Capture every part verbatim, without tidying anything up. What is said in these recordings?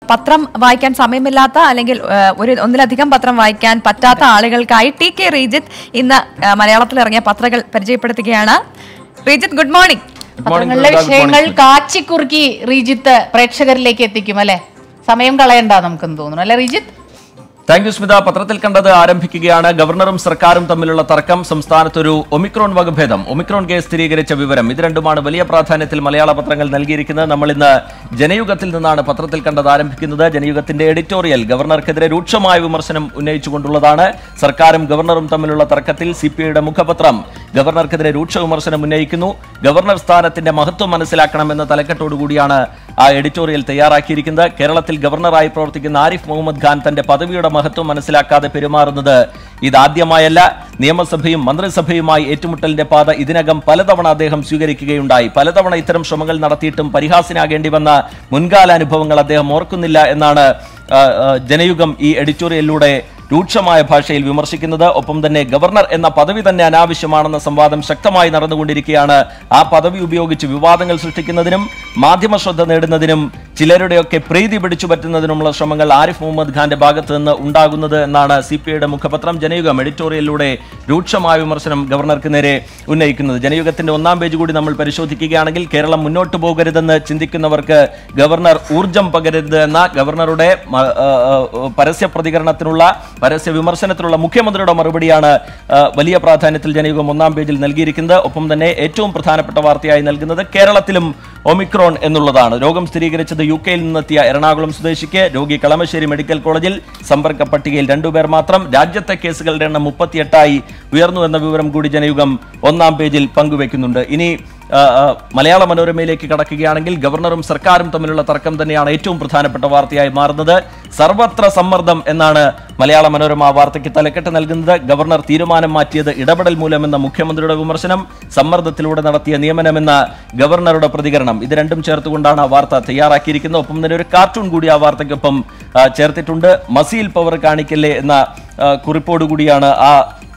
പത്രം വായിക്കാൻ സമയമില്ലാത്ത അല്ലെങ്കിൽ ഒരു ഒന്നിലധികം പത്രം വായിക്കാൻ പറ്റാത്ത ആളുകൾക്കായി ടി കെ റീജിത്ത് ഇന്ന് മലയാളത്തിൽ ഇറങ്ങിയ പത്രങ്ങൾ പരിചയപ്പെടുത്തുകയാണ്. Rejith, good morning. പത്രങ്ങളിലെ വിഷയങ്ങൾ കാച്ചിക്കുറുക്കി റീജിത്ത് പ്രേക്ഷകരിലേക്ക് എത്തിക്കും അല്ലെ? സമയം കളയണ്ട നമുക്കെന്ന് തോന്നുന്നു അല്ലെ റീജിത്ത്? Thank you Smitha. പത്രത്തിൽ കണ്ടത് ആരംഭിക്കുകയാണ്. ഗവർണറും സർക്കാരും തമ്മിലുള്ള തർക്കം, സംസ്ഥാനത്തൊരു ഒമിക്രോൺ വകഭേദം, ഒമിക്രോൺ കേസ് സ്ഥിരീകരിച്ച വിവരം, ഇത് രണ്ടുമാണ് വലിയ പ്രാധാന്യത്തിൽ മലയാള പത്രങ്ങൾ നൽകിയിരിക്കുന്നത്. നമ്മൾ ഇന്ന് ജനയുഗത്തിൽ നിന്നാണ് പത്രത്തിൽ കണ്ടത് ആരംഭിക്കുന്നത്. ജനയുഗത്തിന്റെ എഡിറ്റോറിയൽ ഗവർണർക്കെതിരെ രൂക്ഷമായ വിമർശനം ഉന്നയിച്ചുകൊണ്ടുള്ളതാണ്. സർക്കാരും ഗവർണറും തമ്മിലുള്ള തർക്കത്തിൽ സി പി ഐയുടെ മുഖപത്രം ഗവർണർക്കെതിരെ രൂക്ഷ വിമർശനം ഉന്നയിക്കുന്നു. ഗവർണർ സ്ഥാനത്തിന്റെ മഹത്വം മനസ്സിലാക്കണമെന്ന തലക്കെട്ടോടുകൂടിയാണ് ആ എഡിറ്റോറിയൽ തയ്യാറാക്കിയിരിക്കുന്നത്. കേരളത്തിൽ ഗവർണറായി പ്രവർത്തിക്കുന്ന ആരിഫ് മുഹമ്മദ് ഖാൻ തന്റെ പദവിയുടെ മഹത്വം മനസ്സിലാക്കാതെ പെരുമാറുന്നത് ഇതാദ്യമായല്ല. നിയമസഭയും മന്ത്രിസഭയുമായി ഏറ്റുമുട്ടലിന്റെ പാത ഇതിനകം പലതവണ അദ്ദേഹം സ്വീകരിക്കുകയുണ്ടായി. പലതവണ ഇത്തരം ശ്രമങ്ങൾ നടത്തിയിട്ടും പരിഹാസ്യനാകേണ്ടി വന്ന മുൻകാല അനുഭവങ്ങൾ അദ്ദേഹം ഓർക്കുന്നില്ല എന്നാണ് ജനയുഗം ഈ എഡിറ്റോറിയലിലൂടെ രൂക്ഷമായ ഭാഷയിൽ വിമർശിക്കുന്നത്. ഒപ്പം തന്നെ ഗവർണർ എന്ന പദവി തന്നെ അനാവശ്യമാണെന്ന സംവാദം ശക്തമായി നടന്നുകൊണ്ടിരിക്കുകയാണ്. ആ പദവി ഉപയോഗിച്ച് വിവാദങ്ങൾ സൃഷ്ടിക്കുന്നതിനും മാധ്യമ ശ്രദ്ധ നേടുന്നതിനും ചിലരുടെയൊക്കെ പ്രീതി പിടിച്ചു പറ്റുന്നതിനുമുള്ള ശ്രമങ്ങൾ ആരിഫ് മുഹമ്മദ് ഖാന്റെ ഭാഗത്ത് നിന്ന് ഉണ്ടാകുന്നത് എന്നാണ് സി പി ഐയുടെ മുഖപത്രം ജനയുഗം എഡിറ്റോറിയലിലൂടെ രൂക്ഷമായ വിമർശനം ഗവർണർക്ക് നേരെ ഉന്നയിക്കുന്നത്. ജനയുഗത്തിന്റെ ഒന്നാം പേജ് കൂടി നമ്മൾ പരിശോധിക്കുകയാണെങ്കിൽ കേരളം മുന്നോട്ട് പോകരുതെന്ന് ചിന്തിക്കുന്നവർക്ക് ഗവർണർ ഊർജം പകരരുത് എന്ന ഗവർണറുടെ പരസ്യ പ്രതികരണത്തിനുള്ള പരസ്യ വിമർശനത്തിലുള്ള മുഖ്യമന്ത്രിയുടെ മറുപടിയാണ് വലിയ പ്രാധാന്യത്തിൽ ജനയുഗം ഒന്നാം പേജിൽ നൽകിയിരിക്കുന്നത്. ഒപ്പം തന്നെ ഏറ്റവും പ്രധാനപ്പെട്ട വാർത്തയായി നൽകുന്നത് കേരളത്തിലും ഒമിക്രോൺ എന്നുള്ളതാണ്. രോഗം സ്ഥിരീകരിച്ചത് യു കെയിൽ നിന്നെത്തിയ എറണാകുളം സ്വദേശിക്ക്. രോഗി കളമശ്ശേരി മെഡിക്കൽ കോളേജിൽ. സമ്പർക്ക പട്ടികയിൽ രണ്ടുപേർ മാത്രം. രാജ്യത്തെ കേസുകളുടെ എണ്ണം മുപ്പത്തിയെട്ടായി ഉയർന്നു എന്ന വിവരം കൂടി ജനയുഗം ഒന്നാം പേജിൽ പങ്കുവെക്കുന്നുണ്ട്. ഇനി മലയാള മനോരമയിലേക്ക് കടക്കുകയാണെങ്കിൽ ഗവർണറും സർക്കാരും തമ്മിലുള്ള തർക്കം തന്നെയാണ് ഏറ്റവും പ്രധാനപ്പെട്ട വാർത്തയായി മാറുന്നത്. സർവത്ര സമ്മർദ്ദം എന്നാണ് മലയാള മനോരമ വാർത്തയ്ക്ക് തലക്കെട്ട് നൽകുന്നത്. ഗവർണർ തീരുമാനം മാറ്റിയത് ഇടപെടൽ മൂലമെന്ന മുഖ്യമന്ത്രിയുടെ വിമർശനം, സമ്മർദ്ദത്തിലൂടെ നടത്തിയ നിയമനമെന്ന ഗവർണറുടെ പ്രതികരണം, ഇത് രണ്ടും ചേർത്തുകൊണ്ടാണ് ആ വാർത്ത തയ്യാറാക്കിയിരിക്കുന്നത്. ഒപ്പം തന്നെ ഒരു കാർട്ടൂൺ കൂടി ആ വാർത്തയ്ക്കൊപ്പം ചേർത്തിട്ടുണ്ട്. മസിയിൽ പവർ കാണിക്കല്ലേ എന്ന കുറിപ്പോടുകൂടിയാണ് ആ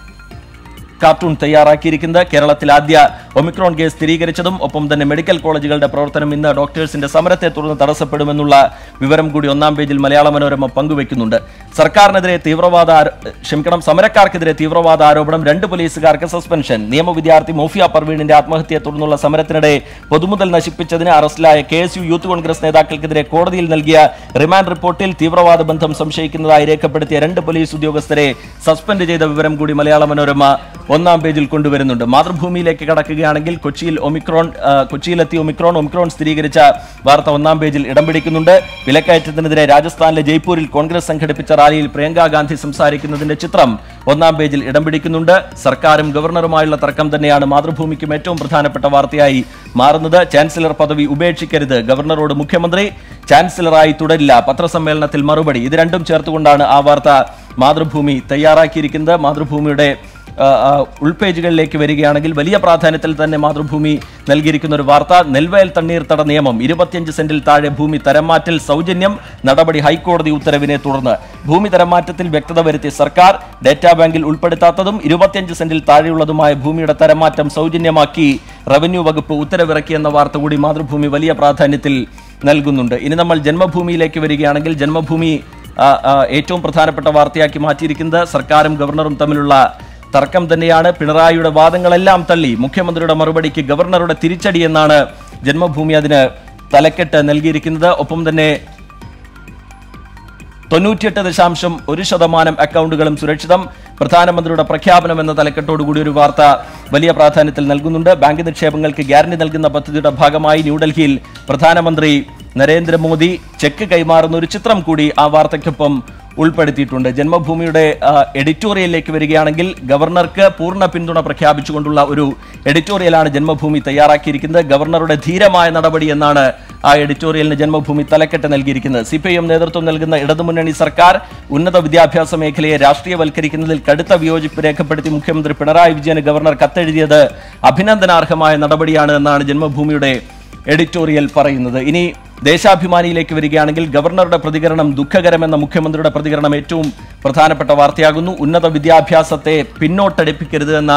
കാർട്ടൂൺ തയ്യാറാക്കിയിരിക്കുന്നത്. കേരളത്തിൽ ആദ്യ ഒമിക്രോൺ കേസ് സ്ഥിരീകരിച്ചതും ഒപ്പം തന്നെ മെഡിക്കൽ കോളേജുകളുടെ പ്രവർത്തനം ഇന്ന് ഡോക്ടേഴ്സിന്റെ സമരത്തെ തുടർന്ന് തടസ്സപ്പെടുമെന്നുള്ള വിവരം കൂടി ഒന്നാം പേജിൽ മലയാള മനോരമ പങ്കുവെക്കുന്നുണ്ട്. സർക്കാരിനെതിരെ തീവ്രവാദ ക്ഷമിക്കണം സമരക്കാർക്കെതിരെ തീവ്രവാദ ആരോപണം, രണ്ട് പോലീസുകാർക്ക് സസ്പെൻഷൻ. നിയമവിദ്യാർത്ഥി മോഫിയ പർവീണിന്റെ ആത്മഹത്യയെ തുടർന്നുള്ള സമരത്തിനിടെ പൊതുമുതൽ നശിപ്പിച്ചതിന് അറസ്റ്റിലായ K S U Youth Congress നേതാക്കൾക്കെതിരെ കോടതിയിൽ നൽകിയ റിമാൻഡ് റിപ്പോർട്ടിൽ തീവ്രവാദ ബന്ധം സംശയിക്കുന്നതായി രേഖപ്പെടുത്തിയ രണ്ട് പോലീസ് ഉദ്യോഗസ്ഥരെ സസ്പെൻഡ് ചെയ്ത വിവരം കൂടി മലയാള മനോരമ ഒന്നാം പേജിൽ കൊണ്ടുവരുന്നുണ്ട്. മാതൃഭൂമിയിലേക്ക് കടക്കുകയാണെങ്കിൽ കൊച്ചിയിൽ ഒമിക്രോൺ കൊച്ചിയിലെത്തി ഒമിക്രോൺ ഒമിക്രോൺ സ്ഥിരീകരിച്ച വാർത്ത ഒന്നാം പേജിൽ ഇടം പിടിക്കുന്നുണ്ട്. വിലക്കയറ്റത്തിനെതിരെ രാജസ്ഥാനിലെ ജയ്പൂരിൽ കോൺഗ്രസ് സംഘടിപ്പിച്ച റാലിയിൽ പ്രിയങ്ക ഗാന്ധി സംസാരിക്കുന്നതിന്റെ ചിത്രം ഒന്നാം പേജിൽ ഇടം പിടിക്കുന്നുണ്ട്. സർക്കാരും ഗവർണറുമായുള്ള തർക്കം തന്നെയാണ് മാതൃഭൂമിക്കും ഏറ്റവും പ്രധാനപ്പെട്ട വാർത്തയായി മാറുന്നത്. ചാൻസലർ പദവി ഉപേക്ഷിക്കരുത്, ഗവർണറോട് മുഖ്യമന്ത്രി. ചാൻസലറായി തുടരില്ല, പത്രസമ്മേളനത്തിൽ മറുപടി. ഇത് രണ്ടും ചേർത്തുകൊണ്ടാണ് ആ വാർത്ത മാതൃഭൂമി തയ്യാറാക്കിയിരിക്കുന്നത്. മാതൃഭൂമിയുടെ ഉൾപേജുകളിലേക്ക് വരികയാണെങ്കിൽ വലിയ പ്രാധാന്യത്തിൽ തന്നെ മാതൃഭൂമി നൽകിയിരിക്കുന്ന ഒരു വാർത്ത, നെൽവയൽ തണ്ണീർത്തട നിയമം, ഇരുപത്തിയഞ്ച് സെന്റിൽ താഴെ ഭൂമി തരംമാറ്റൽ സൗജന്യം, നടപടി ഹൈക്കോടതി ഉത്തരവിനെ തുടർന്ന്. ഭൂമി തരംമാറ്റത്തിൽ വ്യക്തത വരുത്തി സർക്കാർ. ഡേറ്റാ ബാങ്കിൽ ഉൾപ്പെടുത്താത്തതും ഇരുപത്തിയഞ്ച് സെന്റിൽ താഴെയുള്ളതുമായ ഭൂമിയുടെ തരംമാറ്റം സൗജന്യമാക്കി റവന്യൂ വകുപ്പ് ഉത്തരവിറക്കിയെന്ന വാർത്ത കൂടി മാതൃഭൂമി വലിയ പ്രാധാന്യത്തിൽ നൽകുന്നുണ്ട്. ഇനി നമ്മൾ ജന്മഭൂമിയിലേക്ക് വരികയാണെങ്കിൽ ജന്മഭൂമി ഏറ്റവും പ്രധാനപ്പെട്ട വാർത്തയാക്കി മാറ്റിയിരിക്കുന്നത് സർക്കാരും ഗവർണറും തമ്മിലുള്ള തർക്കം തന്നെയാണ്. പിണറായിയുടെ വാദങ്ങളെല്ലാം തള്ളി മുഖ്യമന്ത്രിയുടെ മറുപടിക്ക് ഗവർണറുടെ തിരിച്ചടി എന്നാണ് ജന്മഭൂമി അതിന് തലക്കെട്ട് നൽകിയിരിക്കുന്നത്. ഒപ്പം തന്നെ തൊണ്ണൂറ്റിയെട്ട് ദശാംശം ഒരു ശതമാനം അക്കൗണ്ടുകളും സുരക്ഷിതം, പ്രധാനമന്ത്രിയുടെ പ്രഖ്യാപനം എന്ന തലക്കെട്ടോടുകൂടി ഒരു വാർത്ത വലിയ പ്രാധാന്യത്തിൽ നൽകുന്നുണ്ട്. ബാങ്ക് നിക്ഷേപങ്ങൾക്ക് ഗ്യാരണ്ടി നൽകുന്ന പദ്ധതിയുടെ ഭാഗമായി ന്യൂഡൽഹിയിൽ പ്രധാനമന്ത്രി നരേന്ദ്രമോദി ചെക്ക് കൈമാറുന്ന ഒരു ചിത്രം കൂടി ആ വാർത്തയ്ക്കൊപ്പം ഉൾപ്പെടുത്തിയിട്ടുണ്ട്. ജന്മഭൂമിയുടെ എഡിറ്റോറിയലിലേക്ക് വരികയാണെങ്കിൽ ഗവർണർക്ക് പൂർണ്ണ പിന്തുണ പ്രഖ്യാപിച്ചുകൊണ്ടുള്ള ഒരു എഡിറ്റോറിയലാണ് ജന്മഭൂമി തയ്യാറാക്കിയിരിക്കുന്നത്. ഗവർണറുടെ ധീരമായ നടപടി എന്നാണ് ആ എഡിറ്റോറിയലിന് ജന്മഭൂമി തലക്കെട്ട് നൽകിയിരിക്കുന്നത്. സി പി ഐ എം നേതൃത്വം നൽകുന്ന ഇടതുമുന്നണി സർക്കാർ ഉന്നത വിദ്യാഭ്യാസ മേഖലയെ രാഷ്ട്രീയവൽക്കരിക്കുന്നതിൽ കടുത്ത വിയോജിപ്പ് രേഖപ്പെടുത്തി മുഖ്യമന്ത്രി പിണറായി വിജയന് ഗവർണർ കത്തെഴുതിയത് അഭിനന്ദനാർഹമായ നടപടിയാണ് എന്നാണ് ജന്മഭൂമിയുടെ എഡിറ്റോറിയൽ പറയുന്നത്. ഇനി ദേശാഭിമാനിയിലേക്ക് വരികയാണെങ്കിൽ ഗവർണറുടെ പ്രതികരണം ദുഃഖകരമെന്ന മുഖ്യമന്ത്രിയുടെ പ്രതികരണം ഏറ്റവും പ്രധാനപ്പെട്ട വാർത്തയാകുന്നു. ഉന്നത വിദ്യാഭ്യാസത്തെ പിന്നോട്ടടിപ്പിക്കരുത് എന്ന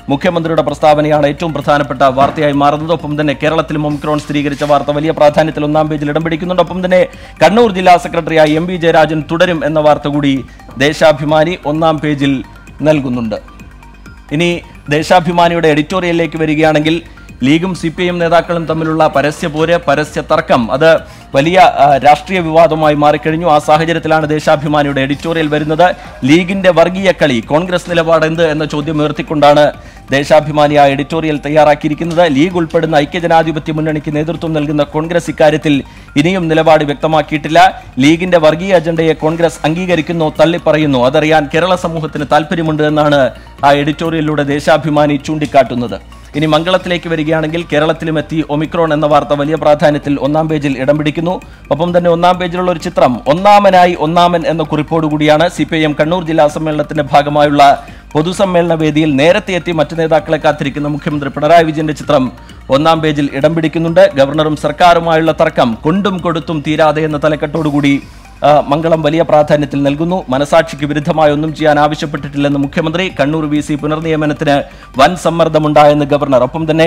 മുഖ്യമന്ത്രിയുടെ പ്രസ്താവനയാണ് ഏറ്റവും പ്രധാനപ്പെട്ട വാർത്തയായി മാറുന്നത്. ഒപ്പം തന്നെ കേരളത്തിലും ഒമിക്രോൺ സ്ഥിരീകരിച്ച വാർത്ത വലിയ പ്രാധാന്യത്തിൽ ഒന്നാം പേജിൽ ഇടം പിടിക്കുന്നുണ്ട്. ഒപ്പം തന്നെ കണ്ണൂർ ജില്ലാ സെക്രട്ടറിയായി എം വി ജയരാജൻ തുടരും എന്ന വാർത്ത കൂടി ദേശാഭിമാനി ഒന്നാം പേജിൽ നൽകുന്നുണ്ട്. ഇനി ദേശാഭിമാനിയുടെ എഡിറ്റോറിയലിലേക്ക് വരികയാണെങ്കിൽ ലീഗും സി പി ഐ എം നേതാക്കളും തമ്മിലുള്ള പരസ്യ പോര്, പരസ്യ തർക്കം അത് വലിയ രാഷ്ട്രീയ വിവാദമായി മാറിക്കഴിഞ്ഞു. ആ സാഹചര്യത്തിലാണ് ദേശാഭിമാനിയുടെ എഡിറ്റോറിയൽ വരുന്നത്. ലീഗിന്റെ വർഗീയ കളി, കോൺഗ്രസ് നിലപാട് എന്ത് എന്ന ചോദ്യം ഉയർത്തിക്കൊണ്ടാണ് ദേശാഭിമാനി ആ എഡിറ്റോറിയൽ തയ്യാറാക്കിയിരിക്കുന്നത്. ലീഗ് ഉൾപ്പെടുന്ന ഐക്യജനാധിപത്യ മുന്നണിക്ക് നേതൃത്വം നൽകുന്ന കോൺഗ്രസ് ഇക്കാര്യത്തിൽ ഇനിയും നിലപാട് വ്യക്തമാക്കിയിട്ടില്ല. ലീഗിന്റെ വർഗീയ അജണ്ടയെ കോൺഗ്രസ് അംഗീകരിക്കുന്നോ തള്ളിപ്പറയുന്നു, അതറിയാൻ കേരള സമൂഹത്തിന് താല്പര്യമുണ്ട് എന്നാണ് ആ എഡിറ്റോറിയലിലൂടെ ദേശാഭിമാനി ചൂണ്ടിക്കാട്ടുന്നത്. ഇനി മംഗളത്തിലേക്ക് വരികയാണെങ്കിൽ കേരളത്തിലും എത്തി ഒമിക്രോൺ എന്ന വാർത്ത വലിയ പ്രാധാന്യത്തിൽ ഒന്നാം പേജിൽ ഇടം പിടിക്കുന്നു. ഒപ്പം തന്നെ ഒന്നാം പേജിലുള്ള ഒരു ചിത്രം ഒന്നാമനായി ഒന്നാമൻ എന്ന കുറിപ്പോടുകൂടിയാണ്. C P I M Kannur ജില്ലാ സമ്മേളനത്തിന്റെ ഭാഗമായുള്ള പൊതുസമ്മേളന വേദിയിൽ നേരത്തെ എത്തി മറ്റു നേതാക്കളെ കാത്തിരിക്കുന്ന മുഖ്യമന്ത്രി പിണറായി വിജയന്റെ ചിത്രം ഒന്നാം പേജിൽ ഇടം പിടിക്കുന്നുണ്ട്. ഗവർണറും സർക്കാരുമായുള്ള തർക്കം കൊണ്ടും കൊടുത്തും തീരാതെ എന്ന തലക്കെട്ടോടുകൂടി മംഗളം വലിയ പ്രാധാന്യത്തിൽ നൽകുന്നു. മനസാക്ഷിക്ക് വിരുദ്ധമായി ഒന്നും ചെയ്യാൻ ആവശ്യപ്പെട്ടിട്ടില്ലെന്ന് മുഖ്യമന്ത്രി. കണ്ണൂർ വി സി പുനർനിയമനത്തിന് വൻ സമ്മർദ്ദമുണ്ടായെന്ന് ഗവർണർ. ഒപ്പം തന്നെ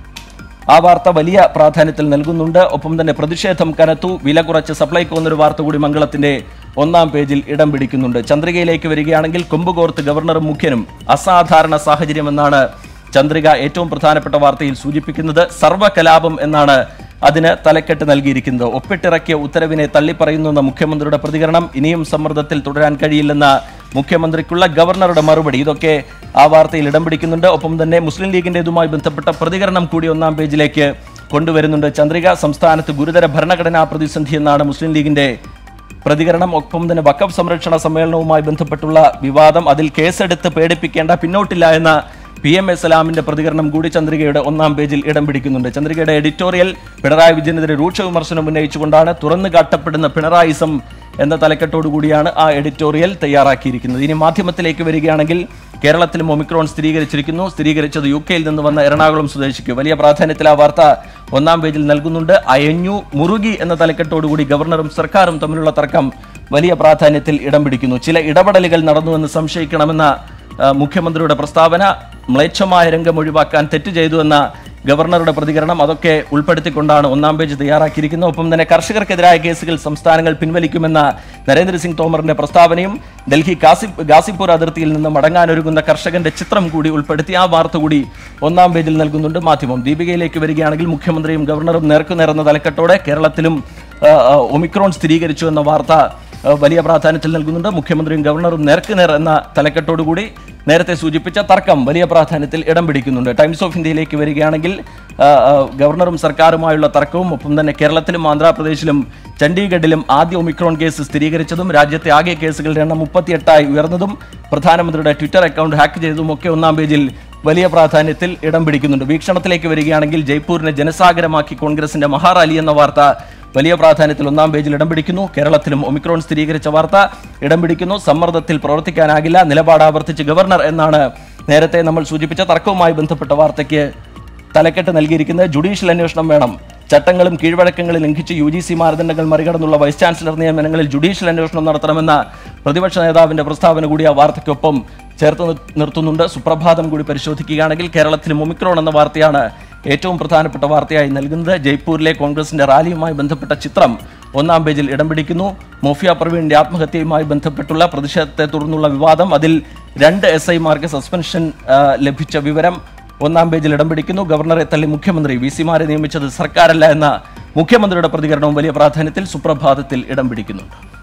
ആ വാർത്ത വലിയ പ്രാധാന്യത്തിൽ നൽകുന്നുണ്ട്. ഒപ്പം തന്നെ പ്രതിഷേധം കനത്തു, വില കുറച്ച് സപ്ലൈകോ എന്നൊരു വാർത്ത കൂടി മംഗളത്തിന്റെ ഒന്നാം പേജിൽ ഇടം പിടിക്കുന്നുണ്ട്. ചന്ദ്രികയിലേക്ക് വരികയാണെങ്കിൽ കൊമ്പുകോർത്ത് ഗവർണറും മുഖ്യനും അസാധാരണ സാഹചര്യമെന്നാണ് ചന്ദ്രിക ഏറ്റവും പ്രധാനപ്പെട്ട വാർത്തയിൽ സൂചിപ്പിക്കുന്നത്. സർവ്വകലാപം എന്നാണ് അതിന് തലക്കെട്ട് നൽകിയിരിക്കുന്നത്. ഒപ്പിട്ടിറക്കിയ ഉത്തരവിനെ തള്ളിപ്പറയുന്നുവെന്ന മുഖ്യമന്ത്രിയുടെ പ്രതികരണം. ഇനിയും സമ്മർദ്ദത്തിൽ തുടരാൻ കഴിയില്ലെന്ന മുഖ്യമന്ത്രിക്കുള്ള ഗവർണറുടെ മറുപടി, ഇതൊക്കെ ആ വാർത്തയിൽ ഇടം പിടിക്കുന്നുണ്ട്. ഒപ്പം തന്നെ മുസ്ലിം ലീഗിന്റേതുമായി ബന്ധപ്പെട്ട പ്രതികരണം കൂടി ഒന്നാം പേജിലേക്ക് കൊണ്ടുവരുന്നുണ്ട് ചന്ദ്രിക. സംസ്ഥാനത്ത് ഗുരുതര ഭരണഘടനാ പ്രതിസന്ധി എന്നാണ് മുസ്ലിം ലീഗിന്റെ പ്രതികരണം. ഒപ്പം തന്നെ വഖഫ് സംരക്ഷണ സമ്മേളനവുമായി ബന്ധപ്പെട്ടുള്ള വിവാദം, അതിൽ കേസെടുത്ത് പേടിപ്പിക്കേണ്ട, പിന്നോട്ടില്ല എന്ന പി എം എ സലാമിന്റെ പ്രതികരണം കൂടി ചന്ദ്രികയുടെ ഒന്നാം പേജിൽ ഇടം പിടിക്കുന്നുണ്ട്. ചന്ദ്രികയുടെ എഡിറ്റോറിയൽ പിണറായി വിജയനെതിരെ രൂക്ഷ വിമർശനം ഉന്നയിച്ചുകൊണ്ടാണ്. തുറന്നു കാട്ടപ്പെടുന്ന പിണറായിസം എന്ന തലക്കെട്ടോടുകൂടിയാണ് ആ എഡിറ്റോറിയൽ തയ്യാറാക്കിയിരിക്കുന്നത്. ഇനി മാധ്യമത്തിലേക്ക് വരികയാണെങ്കിൽ കേരളത്തിലും ഒമിക്രോൺ സ്ഥിരീകരിച്ചിരിക്കുന്നു. സ്ഥിരീകരിച്ചത് യു കെയിൽ നിന്ന് വന്ന എറണാകുളം സ്വദേശിക്ക്. വലിയ പ്രാധാന്യത്തിൽ ആ വാർത്ത ഒന്നാം പേജിൽ നൽകുന്നുണ്ട്. അയഞ്ഞു മുറുകി എന്ന തലക്കെട്ടോടുകൂടി ഗവർണറും സർക്കാരും തമ്മിലുള്ള തർക്കം വലിയ പ്രാധാന്യത്തിൽ ഇടം പിടിക്കുന്നു. ചില ഇടപെടലുകൾ നടന്നുവെന്ന് സംശയിക്കണമെന്ന മുഖ്യമന്ത്രിയുടെ പ്രസ്താവന, മ്ലേച്ഛമായ രംഗം ഒഴിവാക്കാൻ തെറ്റ് ചെയ്തു എന്ന ഗവർണറുടെ പ്രതികരണം, അതൊക്കെ ഉൾപ്പെടുത്തിക്കൊണ്ടാണ് ഒന്നാം പേജ് തയ്യാറാക്കിയിരിക്കുന്നത്. ഒപ്പം തന്നെ കർഷകർക്കെതിരായ കേസുകൾ സംസ്ഥാനങ്ങൾ പിൻവലിക്കുമെന്ന നരേന്ദ്രസിംഗ് തോമറിന്റെ പ്രസ്താവനയും ഡൽഹി ഗാസിപ് ഗാസിപ്പൂർ അതിർത്തിയിൽ നിന്ന് മടങ്ങാനൊരുങ്ങുന്ന കർഷകന്റെ ചിത്രം കൂടി ഉൾപ്പെടുത്തി ആ വാർത്ത കൂടി ഒന്നാം പേജിൽ നൽകുന്നുണ്ട് മാധ്യമം. ദീപികയിലേക്ക് വരികയാണെങ്കിൽ മുഖ്യമന്ത്രിയും ഗവർണറും നേർക്കുനേർന്ന തലക്കെട്ടോടെ കേരളത്തിലും ഒമിക്രോൺ സ്ഥിരീകരിച്ചു എന്ന വാർത്ത വലിയ പ്രാധാന്യത്തിൽ നൽകുന്നുണ്ട്. മുഖ്യമന്ത്രിയും ഗവർണറും നേർക്കുനേർ എന്ന തലക്കെട്ടോടുകൂടി നേരത്തെ സൂചിപ്പിച്ച തർക്കം വലിയ പ്രാധാന്യത്തിൽ ഇടം പിടിക്കുന്നുണ്ട്. ടൈംസ് ഓഫ് ഇന്ത്യയിലേക്ക് വരികയാണെങ്കിൽ ഗവർണറും സർക്കാരുമായുള്ള തർക്കവും, ഒപ്പം തന്നെ കേരളത്തിലും ആന്ധ്രാപ്രദേശിലും ചണ്ഡീഗഡിലും ആദ്യ ഒമിക്രോൺ കേസ് സ്ഥിരീകരിച്ചതും രാജ്യത്തെ ആകെ കേസുകളുടെ എണ്ണം മുപ്പത്തിയെട്ടായി ഉയർന്നതും പ്രധാനമന്ത്രിയുടെ ട്വിറ്റർ അക്കൗണ്ട് ഹാക്ക് ചെയ്തതും ഒക്കെ ഒന്നാം പേജിൽ വലിയ പ്രാധാന്യത്തിൽ ഇടം പിടിക്കുന്നുണ്ട്. വീക്ഷണത്തിലേക്ക് വരികയാണെങ്കിൽ ജയ്പൂരിനെ ജനസാഗരമാക്കി കോൺഗ്രസിന്റെ മഹാറാലി എന്ന വാർത്ത വലിയ പ്രാധാന്യത്തിൽ ഒന്നാം പേജിൽ ഇടം പിടിക്കുന്നു. കേരളത്തിലും ഒമിക്രോൺ സ്ഥിരീകരിച്ച വാർത്ത ഇടം പിടിക്കുന്നു. സമ്മർദ്ദത്തിൽ പ്രവർത്തിക്കാനാകില്ല, നിലപാട് ആവർത്തിച്ച് ഗവർണർ എന്നാണ് നേരത്തെ നമ്മൾ സൂചിപ്പിച്ച തർക്കവുമായി ബന്ധപ്പെട്ട വാർത്തയ്ക്ക് തലക്കെട്ട് നൽകിയിരിക്കുന്നത്. ജുഡീഷ്യൽ അന്വേഷണം വേണം, ചട്ടങ്ങളും കീഴ്വഴക്കങ്ങളും ലംഘിച്ച് യു ജി സി മാനദണ്ഡങ്ങൾ മറികടന്നുള്ള വൈസ് ചാൻസലർ നിയമനങ്ങളിൽ ജുഡീഷ്യൽ അന്വേഷണം നടത്തണമെന്ന പ്രതിപക്ഷ നേതാവിന്റെ പ്രസ്താവന കൂടി ആ വാർത്തയ്ക്കൊപ്പം ചേർത്ത് നിർത്തുന്നുണ്ട്. സുപ്രഭാതം കൂടി പരിശോധിക്കുകയാണെങ്കിൽ കേരളത്തിലും ഒമിക്രോൺ എന്ന വാർത്തയാണ് ഏറ്റവും പ്രധാനപ്പെട്ട വാർത്തയായി നൽകുന്നത്. ജയ്പൂരിലെ കോൺഗ്രസിന്റെ റാലിയുമായി ബന്ധപ്പെട്ട ചിത്രം ഒന്നാം പേജിൽ ഇടം പിടിക്കുന്നു. മോഫിയ പ്രവീണിന്റെ ആത്മഹത്യയുമായി ബന്ധപ്പെട്ടുള്ള പ്രതിഷേധത്തെ തുടർന്നുള്ള വിവാദം, അതിൽ രണ്ട് എസ് ഐമാർക്ക് സസ്പെൻഷൻ ലഭിച്ച വിവരം ഒന്നാം പേജിൽ ഇടം പിടിക്കുന്നു. ഗവർണറെ തള്ളി മുഖ്യമന്ത്രി, വി സിമാരെ നിയമിച്ചത് സർക്കാരല്ല എന്ന മുഖ്യമന്ത്രിയുടെ പ്രതികരണവും വലിയ പ്രാധാന്യത്തിൽ സുപ്രഭാതത്തിൽ ഇടം പിടിക്കുന്നുണ്ട്.